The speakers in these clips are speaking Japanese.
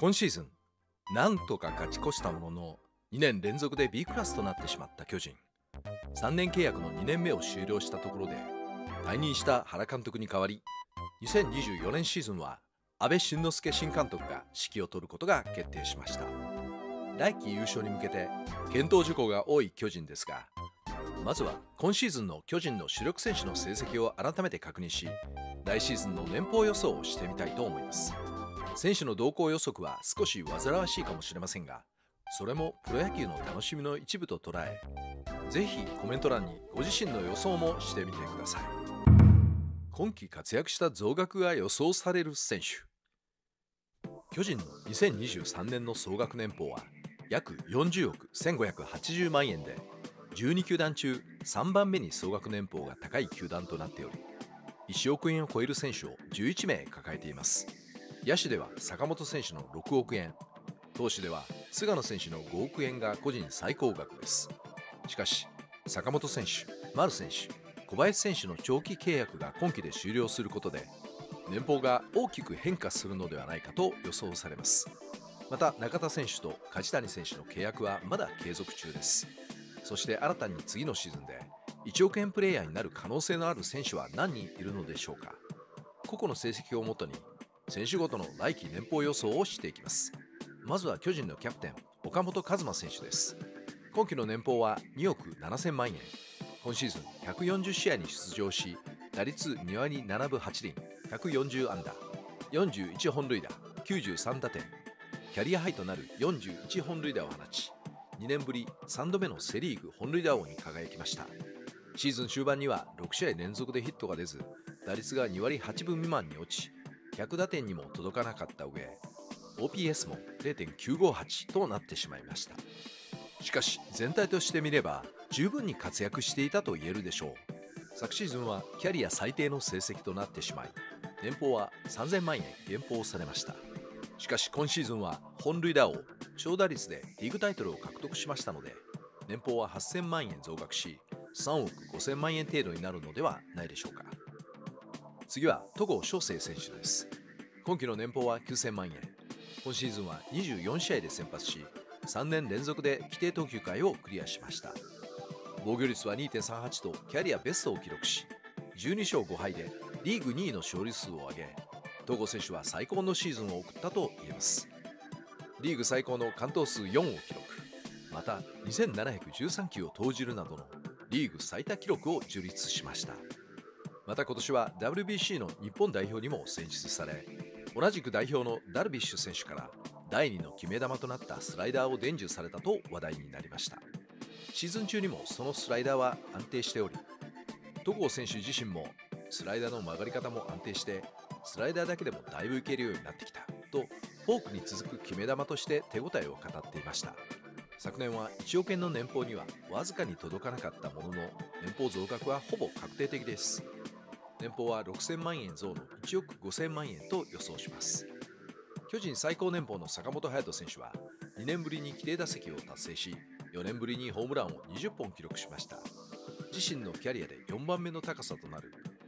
今シーズンなんとか勝ち越したものの2年連続で B クラスとなってしまった巨人。3年契約の2年目を終了したところで退任した原監督に代わり、2024年シーズンは阿部慎之助新監督が指揮を執ることが決定しました。来季優勝に向けて検討事項が多い巨人ですが、まずは今シーズンの巨人の主力選手の成績を改めて確認し、来シーズンの年俸予想をしてみたいと思います。選手の動向予測は少し煩わしいかもしれませんが、それもプロ野球の楽しみの一部と捉え、ぜひコメント欄にご自身の予想もしてみてください。今季活躍した増額が予想される選手。巨人の2023年の総額年俸は約40億1580万円で、12球団中3番目に総額年俸が高い球団となっており、1億円を超える選手を11名抱えています。野手では坂本選手の6億円、投手では菅野選手の5億円が個人最高額です。しかし坂本選手、丸選手、小林選手の長期契約が今季で終了することで、年俸が大きく変化するのではないかと予想されます。また中田選手と梶谷選手の契約はまだ継続中です。そして新たに次のシーズンで1億円プレイヤーになる可能性のある選手は何人いるのでしょうか。個々の成績をもとに選手ごとの来季年俸予想をしていきます。まずは巨人のキャプテン岡本和真選手です。今季の年俸は2億7000万円。今シーズン140試合に出場し、打率2割7分8厘、140安打、41本塁打、93打点、キャリアハイとなる41本塁打を放ち、2年ぶり3度目のセ・リーグ本塁打王に輝きました。シーズン終盤には6試合連続でヒットが出ず、打率が2割8分未満に落ち、100打点にも届かなかった上、OPS も 0.958 となってしまいました。しかし全体として見れば十分に活躍していたと言えるでしょう。昨シーズンはキャリア最低の成績となってしまい、年俸は3000万円減俸されました。しかし今シーズンは本塁打王、長打率でリーグタイトルを獲得しましたので、年俸は8000万円増額し、3億5000万円程度になるのではないでしょうか。次は戸郷翔征選手です。今季の年俸は9000万円。今シーズンは24試合で先発し、3年連続で規定投球回をクリアしました。防御率は 2.38 とキャリアベストを記録し、12勝5敗でリーグ2位の勝利数を挙げ、戸郷選手は最高のシーズンを送ったと言えます。リーグ最高の完投数4を記録、また2713球を投じるなどのリーグ最多記録を樹立しました。また今年は WBC の日本代表にも選出され、同じく代表のダルビッシュ選手から第2の決め球となったスライダーを伝授されたと話題になりました。シーズン中にもそのスライダーは安定しており、戸郷選手自身もスライダーの曲がり方も安定して、スライダーだけでもだいぶいけるようになってきたと、フォークに続く決め球として手応えを語っていました。昨年は1億円の年俸にはわずかに届かなかったものの、年俸増額はほぼ確定的です。年俸は6000万円増の1億5000万円と予想します。巨人最高年俸の坂本勇人選手は2年ぶりに規定打席を達成し、4年ぶりにホームランを20本記録しました。自身のキャリアで4番目の高さとなる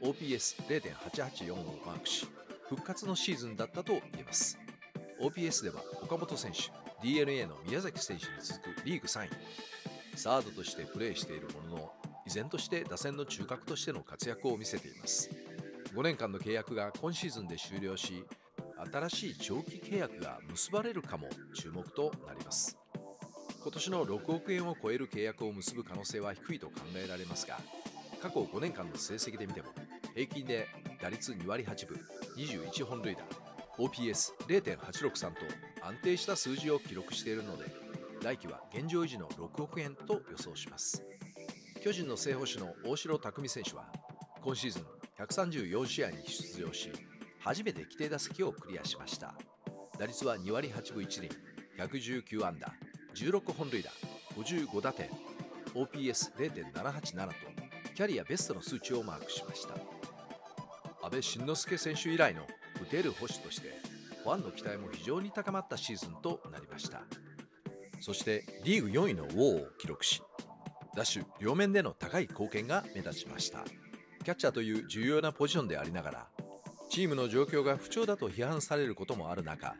OPS0.884 をマークし、復活のシーズンだったと言えます。OPS では岡本選手、DNA の宮崎選手に続くリーグ3位。サードとしてプレーしているものの、依然として打線の中核としての活躍を見せています。5年間の契約が今シーズンで終了し、新しい長期契約が結ばれるかも注目となります。今年の6億円を超える契約を結ぶ可能性は低いと考えられますが、過去5年間の成績で見ても平均で打率2割8分、21本塁打、OPS0.863 と安定した数字を記録しているので、来季は現状維持の6億円と予想します。巨人の正捕手の大城卓三選手は今シーズン134試合に出場し、初めて規定打席をクリアしました。打率は2割8分1厘、119安打、16本塁打、55打点、OPS0.787 とキャリアベストの数値をマークしました。阿部慎之助選手以来の打てる捕手として、ファンの期待も非常に高まったシーズンとなりました。そしてリーグ4位のウォーを記録し、打手両面での高い貢献が目立ちました。キャッチャーという重要なポジションでありながら、チームの状況が不調だと批判されることもある中、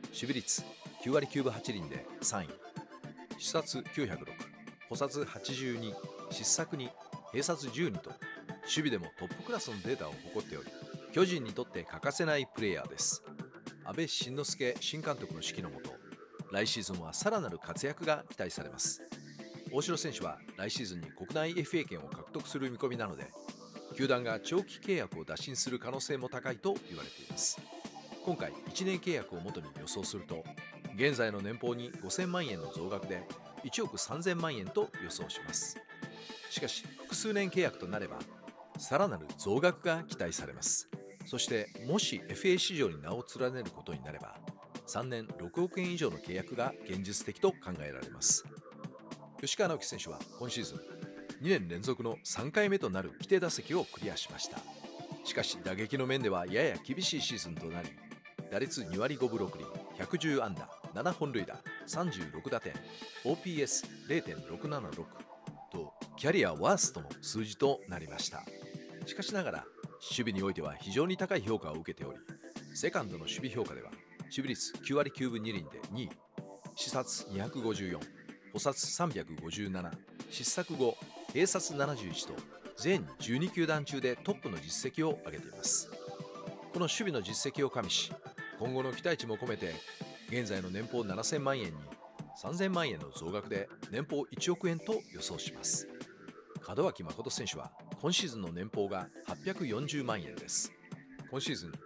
守備率9割9分8厘で3位、主殺906、捕殺82、失策2、併殺12と守備でもトップクラスのデータを誇っており、巨人にとって欠かせないプレイヤーです。阿部慎之助新監督の指揮のもと、来シーズンはさらなる活躍が期待されます。大城選手は来シーズンに国内 FA 権を獲得する見込みなので、球団が長期契約を打診する可能性も高いと言われています。今回1年契約をもとに予想すると、現在の年俸に5000万円の増額で1億3000万円と予想します。しかし複数年契約となればさらなる増額が期待されます。そしてもし FA 市場に名を連ねることになれば、3年6億円以上の契約が現実的と考えられます。吉川直樹選手は今シーズン2年連続の3回目となる規定打席をクリアしました。しかし打撃の面ではやや厳しいシーズンとなり、打率2割5分6厘、110安打、7本塁打、36打点、OPS0.676 とキャリアワーストの数字となりました。しかしながら守備においては非常に高い評価を受けており、セカンドの守備評価では守備率9割9分2厘で2位、死殺254、捕殺357、失策5、併殺71と全12球団中でトップの実績を上げています。この守備の実績を加味し、今後の期待値も込めて現在の年俸7000万円に3000万円の増額で年俸1億円と予想します。門脇誠選手は今シーズンの年俸が840万円です。今シーズン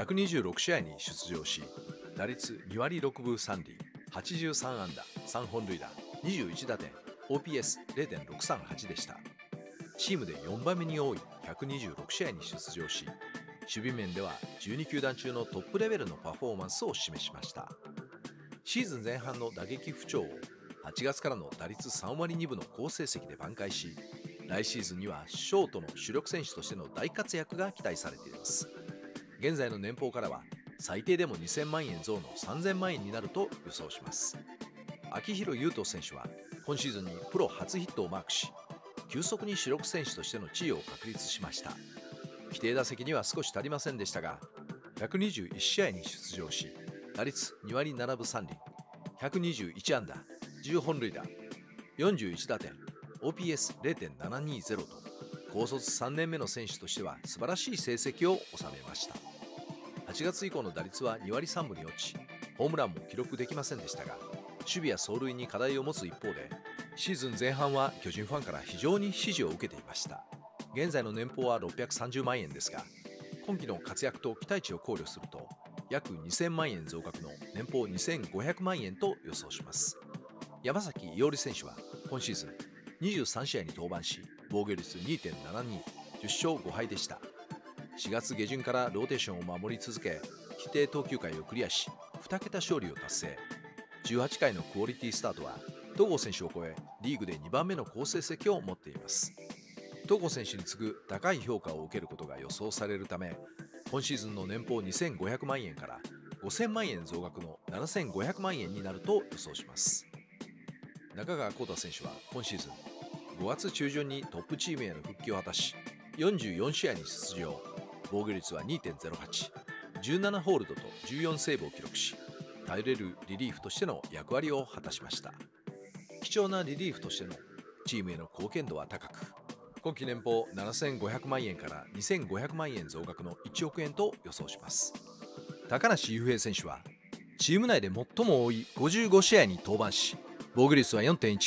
126試合に出場し、打率2割6分3厘、83安打、3本塁打、21打点、OPS0.638 でした。チームで4番目に多い126試合に出場し、守備面では12球団中のトップレベルのパフォーマンスを示しました。シーズン前半の打撃不調を8月からの打率3割2分の好成績で挽回し、来シーズンにはショートの主力選手としての大活躍が期待されています。現在の年俸からは最低でも2000万円増の3000万円になると予想します。秋広優人選手は今シーズンにプロ初ヒットをマークし、急速に主力選手としての地位を確立しました。規定打席には少し足りませんでしたが、121試合に出場し、打率2割7分3厘、121安打、10本塁打、41打点、OPS0.720 と高卒3年目の選手としては素晴らしい成績を収めました。8月以降の打率は2割3分に落ち、ホームランも記録できませんでしたが、守備や走塁に課題を持つ一方で、シーズン前半は巨人ファンから非常に支持を受けていました。現在の年俸は630万円ですが、今季の活躍と期待値を考慮すると約2000万円増額の年俸2500万円と予想します。山崎伊織選手は今シーズン23試合に登板し、防御率 2.72、10勝5敗でした。4月下旬からローテーションを守り続け、規定投球回をクリアし2桁勝利を達成。18回のクオリティスタートは戸郷選手を超え、リーグで2番目の好成績を持っています。戸郷選手に次ぐ高い評価を受けることが予想されるため、今シーズンの年俸2500万円から5000万円増額の7500万円になると予想します。中川幸太選手は今シーズン5月中旬にトップチームへの復帰を果たし、44試合に出場、防御率は 2.08、17ホールドと14セーブを記録し、頼れるリリーフとしての役割を果たしました。貴重なリリーフとしてのチームへの貢献度は高く、今季年俸7500万円から2500万円増額の1億円と予想します。高梨雄平選手はチーム内で最も多い55試合に登板し、防御率は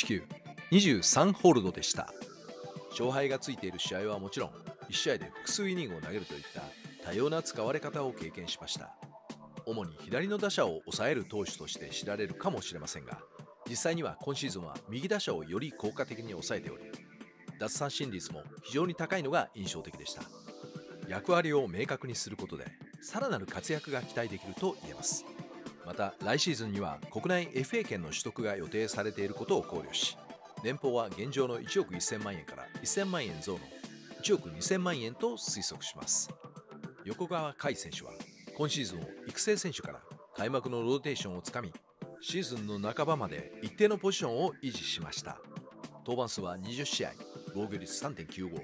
4.19、23ホールドでした。勝敗がついている試合はもちろん、1試合で複数イニングを投げるといった多様な使われ方を経験しました。主に左の打者を抑える投手として知られるかもしれませんが、実際には今シーズンは右打者をより効果的に抑えており、奪三振率も非常に高いのが印象的でした。役割を明確にすることでさらなる活躍が期待できると言えます。また来シーズンには国内 FA 権の取得が予定されていることを考慮し、年俸は現状の1億1000万円から1000万円増の1億2000万円と推測します。横川海選手は今シーズンを育成選手から開幕のローテーションをつかみ、シーズンの半ばまで一定のポジションを維持しました。登板数は20試合、防御率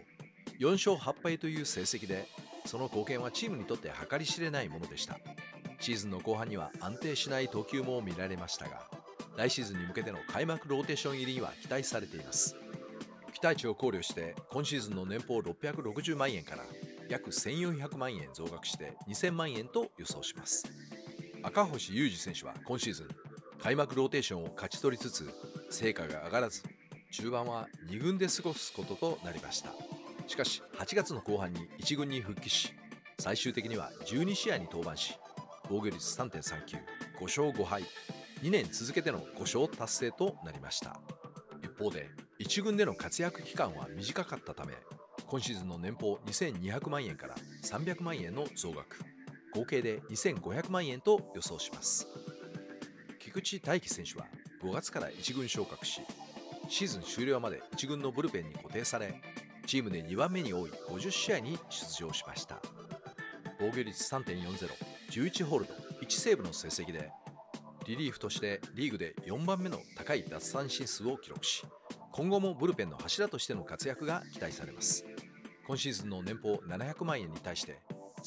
3.95、4勝8敗という成績で、その貢献はチームにとって計り知れないものでした。 シーズンの後半には安定しない投球も見られましたが、来シーズンに向けての開幕ローテーション入りには期待されています。期待値を考慮して今シーズンの年俸660万円から約1400万円増額して2000万円と予想します。赤星優志選手は今シーズン開幕ローテーションを勝ち取りつつ成果が上がらず、中盤は2軍で過ごすこととなりました。しかし8月の後半に1軍に復帰し、最終的には12試合に登板し、防御率 3.39、5勝5敗、2年続けての5勝達成となりました。一方で1軍での活躍期間は短かったため、今シーズンの年俸2200万円から300万円の増額、合計で2500万円と予想します。菊池大輝選手は5月から1軍昇格し、シーズン終了まで1軍のブルペンに固定され、チームで2番目に多い50試合に出場しました。防御率 3.40、11ホールド、1セーブの成績で、リリーフとしてリーグで4番目の高い奪三振数を記録し、今後もブルペンの柱としての活躍が期待されます。今シーズンの年俸700万円に対して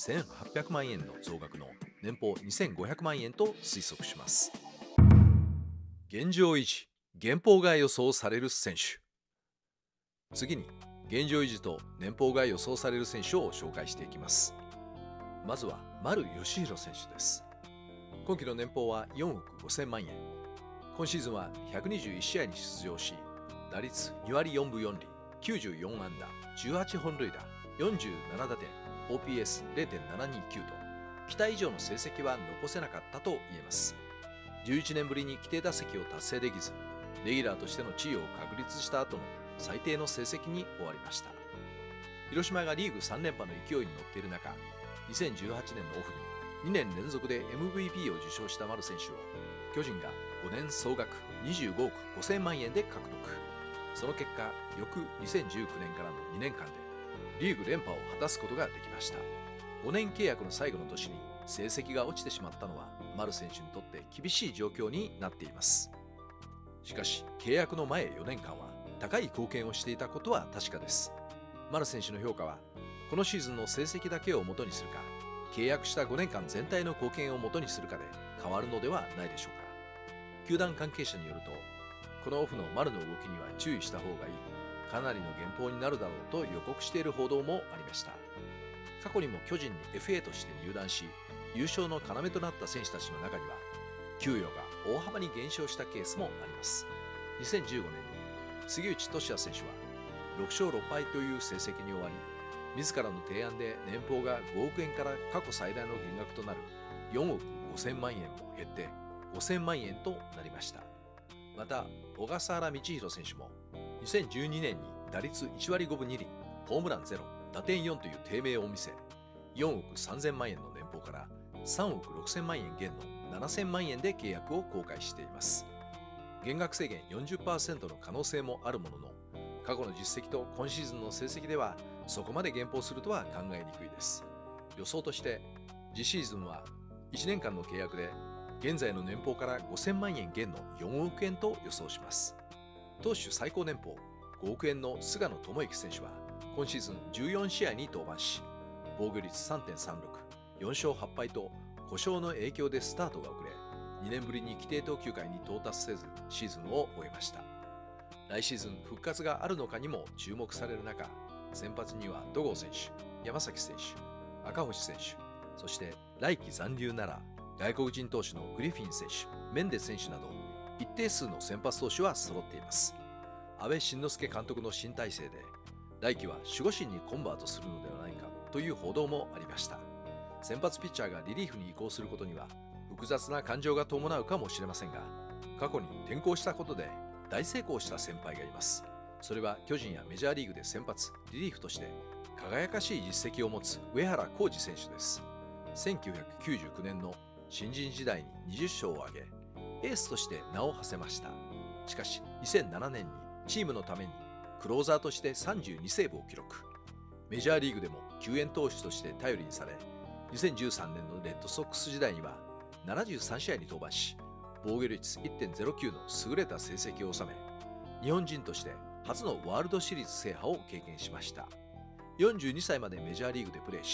1800万円の増額の年俸2500万円と推測します。現状維持、年俸が予想される選手。次に現状維持と年俸が予想される選手を紹介していきます。まずは丸佳浩選手です。今季の年俸は4億5000万円。今シーズンは121試合に出場し、打率2割4分4厘、94安打、18本塁打、47打点、OPS0.729 と、期待以上の成績は残せなかったと言えます。11年ぶりに規定打席を達成できず、レギュラーとしての地位を確立した後の最低の成績に終わりました。広島がリーグ3連覇の勢いに乗っている中、2018年のオフに2年連続で MVP を受賞した丸選手を巨人が5年総額25億5000万円で獲得。その結果、翌2019年からの2年間でリーグ連覇を果たすことができました。5年契約の最後の年に成績が落ちてしまったのは丸選手にとって厳しい状況になっています。しかし契約の前4年間は高い貢献をしていたことは確かです。丸選手の評価はこのシーズンの成績だけを元にするか、契約した5年間全体の貢献を元にするかで変わるのではないでしょうか。球団関係者によると、このオフの丸の動きには注意した方がいい、かなりの減俸になるだろうと予告している報道もありました。過去にも巨人に FA として入団し、優勝の要となった選手たちの中には給与が大幅に減少したケースもあります。2015年に杉内俊哉選手は6勝6敗という成績に終わり、自らの提案で年俸が5億円から過去最大の減額となる4億5000万円も減って5000万円となりました。また小笠原道弘選手も2012年に打率1割5分2厘、ホームラン0、打点4という低迷を見せ、4億3000万円の年俸から3億6000万円減の7000万円で契約を更改しています。減額制限 40% の可能性もあるものの、過去の実績と今シーズンの成績ではそこまで減俸するとは考えにくいです。予想として次シーズンは1年間の契約で現在の年俸から5000万円減の4億円と予想します。投手最高年俸5億円の菅野智之選手は今シーズン14試合に登板し、防御率 3.36、4勝8敗と故障の影響でスタートが遅れ、2年ぶりに規定投球回に到達せずシーズンを終えました。来シーズン復活があるのかにも注目される中、先発には戸郷選手、山崎選手、赤星選手、そして来季残留なら外国人投手のグリフィン選手、メンデス選手など一定数の先発投手は揃っています。阿部慎之助監督の新体制で来季は守護神にコンバートするのではないかという報道もありました。先発ピッチャーがリリーフに移行することには複雑な感情が伴うかもしれませんが、過去に転向したことで大成功した先輩がいます。それは巨人やメジャーリーグで先発、リリーフとして輝かしい実績を持つ上原浩二選手です。1999年の新人時代に20勝を挙げ、エースとして名を馳せました。しかし2007年にチームのためにクローザーとして32セーブを記録。メジャーリーグでも救援投手として頼りにされ、2013年のレッドソックス時代には73試合に登板し、防御率 1.09 の優れた成績を収め、日本人として初のワールドシリーズ制覇を経験しました。42歳までメジャーリーグでプレーし、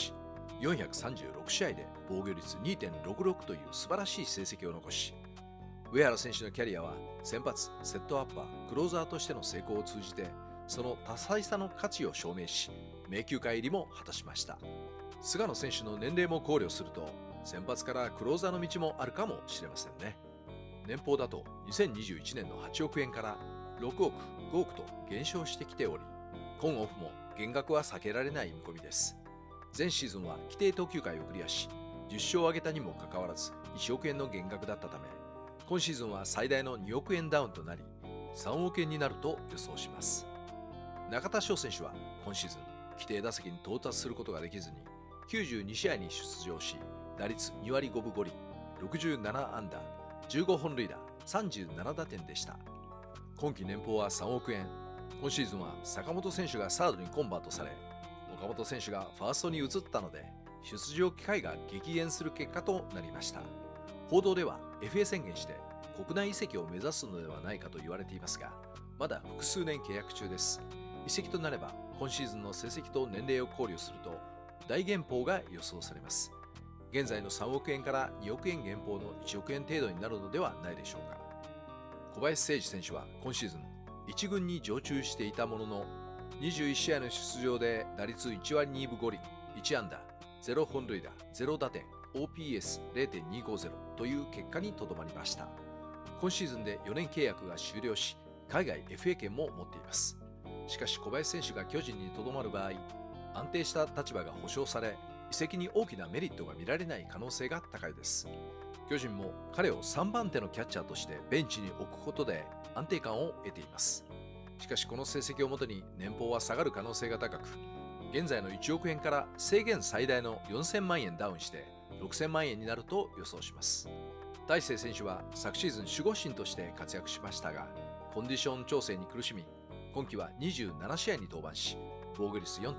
436試合で防御率 2.66 という素晴らしい成績を残し、上原選手のキャリアは先発、セットアッパー、クローザーとしての成功を通じて、その多彩さの価値を証明し、名球会入りも果たしました。菅野選手の年齢も考慮すると、先発からクローザーの道もあるかもしれませんね。年俸だと2021年の8億円から6億、5億と減少してきており、今オフも減額は避けられない見込みです。前シーズンは規定投球回をクリアし、10勝を挙げたにもかかわらず1億円の減額だったため、今シーズンは最大の2億円ダウンとなり、3億円になると予想します。中田翔選手は今シーズン規定打席に到達することができずに92試合に出場し、打率2割5分5厘、67安打、15本塁打、37打点でした。今季年俸は3億円。今シーズンは坂本選手がサードにコンバートされ、岡本選手がファーストに移ったので、出場機会が激減する結果となりました。報道では FA 宣言して国内移籍を目指すのではないかと言われていますが、まだ複数年契約中です。移籍となれば今シーズンの成績と年齢を考慮すると大減俸が予想されます。現在の3億円から2億円減俸の1億円程度になるのではないでしょうか。小林誠司選手は今シーズン1軍に常駐していたものの、21試合の出場で打率1割2分5厘、1安打、0本塁打、0打点、OPS0.250 という結果にとどまりました。今シーズンで4年契約が終了し、海外 FA 権も持っています。しかし小林選手が巨人にとどまる場合、安定した立場が保証され、移籍に大きなメリットが見られない可能性が高いです。巨人も彼を3番手のキャッチャーとしてベンチに置くことで安定感を得ています。しかしこの成績をもとに年俸は下がる可能性が高く、現在の1億円から制限最大の4000万円ダウンして6000万円になると予想します。大勢選手は昨シーズン守護神として活躍しましたが、コンディション調整に苦しみ、今季は27試合に登板し、防御率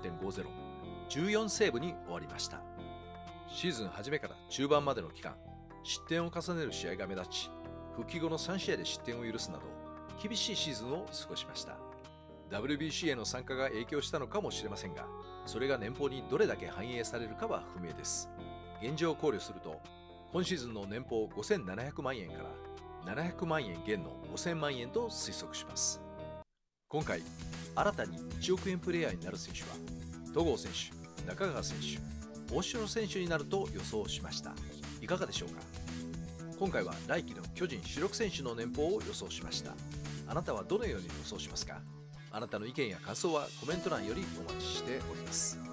4.50、14セーブに終わりました。シーズン初めから中盤までの期間、失点を重ねる試合が目立ち、復帰後の3試合で失点を許すなど、厳しいシーズンを過ごしました。WBC への参加が影響したのかもしれませんが、それが年俸にどれだけ反映されるかは不明です。現状を考慮すると、今シーズンの年俸5700万円から700万円減の5000万円と推測します。今回、新たに1億円プレイヤーになる選手は、戸郷選手、中川選手、大城選手になると予想しました。いかがでしょうか。今回は来季の巨人主力選手の年俸を予想しました。あなたはどのように予想しますか。あなたの意見や感想はコメント欄よりお待ちしております。